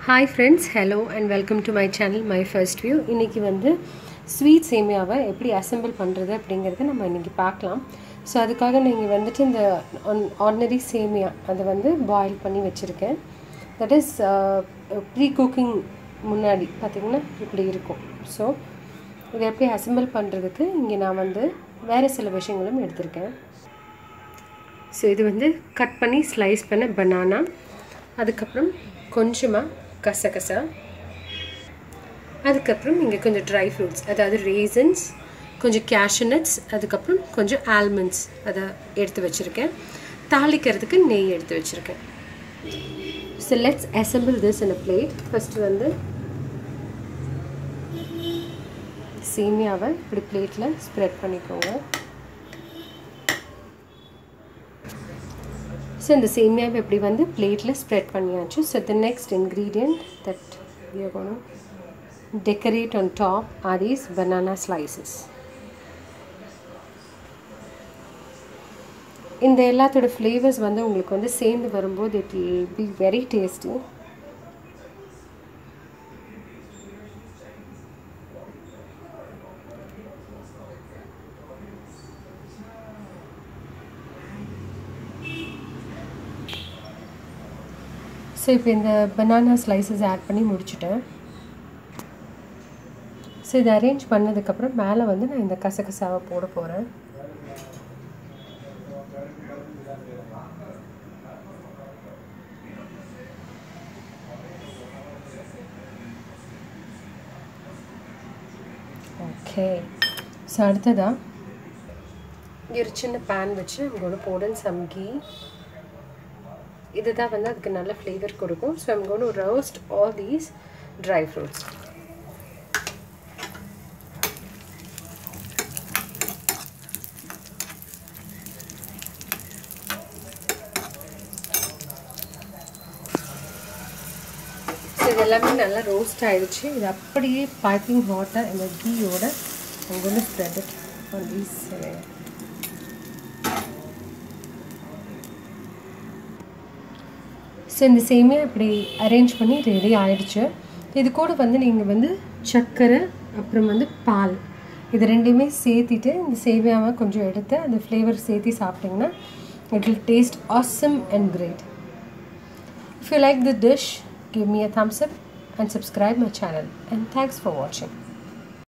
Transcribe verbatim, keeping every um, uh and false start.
Hi friends, hello and welcome to my channel My First View. இன்னைக்கு வந்து sweet சேமியாவை எப்படி assemble பண்ணுறது அப்படிங்கிறத நம்ம இன்னைக்கு பார்க்கலாம். ஸோ அதுக்காக நீங்கள் வந்துட்டு இந்த ஆர்டினரி சேமியா அதை வந்து பாயில் பண்ணி வச்சுருக்கேன். தட் இஸ் ப்ரீ குக்கிங் முன்னாடி பார்த்திங்கன்னா இப்படி இருக்கும். ஸோ இதை எப்படி அசெம்பிள் பண்ணுறதுக்கு இங்கே நான் வந்து வேறு சில விஷயங்களும் எடுத்திருக்கேன். ஸோ இது வந்து கட் பண்ணி ஸ்லைஸ் பண்ண பனானா, அதுக்கப்புறம் கொஞ்சமாக கசகசா, அதுக்கப்புறம் இங்கே கொஞ்சம் ட்ரை ஃப்ரூட்ஸ், அதாவது raisins, கொஞ்சம் cashew nuts, அதுக்கப்புறம் கொஞ்சம் almonds அதை எடுத்து வச்சுருக்கேன். தாளிக்கிறதுக்கு நெய் எடுத்து வச்சுருக்கேன். So let's assemble this in a plate. First வந்து சேமியாவை இப்படி பிளேட்டில் ஸ்ப்ரெட் பண்ணிக்கோங்க. ஸோ இந்த சேமியாவை எப்படி வந்து பிளேட்டில் ஸ்ப்ரெட் பண்ணியாச்சு. So the next ingredient that we are going to decorate on top are these banana slices. இந்த எல்லாத்தோட ஃப்ளேவர்ஸ் வந்து உங்களுக்கு வந்து சேர்ந்து வரும்போது it will be very tasty. So இப்போ இந்த பனானா ஸ்லைசஸ் ஆட் பண்ணி முடிச்சுட்டேன். ஸோ இதை அரேஞ்ச் பண்ணதுக்கப்புறம் மேலே வந்து நான் இந்த கசகசாவை போட போகிறேன். ஓகே, ஸோ அடுத்ததாக இங்கே ஒரு சின்ன பேன் வச்சு நம்மளோட போட சம் கீ. இதுதான் வந்து அதுக்கு நல்ல ஃப்ளேவர் கொடுக்கும். So I'm going to roast all these dry fruits. So இது எல்லாமே நல்லா ரோஸ்ட் ஆகிடுச்சு. இது அப்படியே பைப்பிங் ஹாட்டாக இந்த கீயோட I'm going to spread it on these. So இந்த சேமியா இப்படி அரேஞ்ச் பண்ணி ரெடி ஆகிடுச்சு. இது கூட வந்து நீங்கள் வந்து சர்க்கரை அப்புறம் வந்து பால் இது ரெண்டையுமே சேர்த்திட்டு இந்த சேமியாவை கொஞ்சம் எடுத்து அந்த ஃப்ளேவர் சேர்த்து சாப்பிட்டிங்கன்னா it will taste awesome and great. If you like the dish, give me a thumbs up and subscribe my channel, and thanks for watching.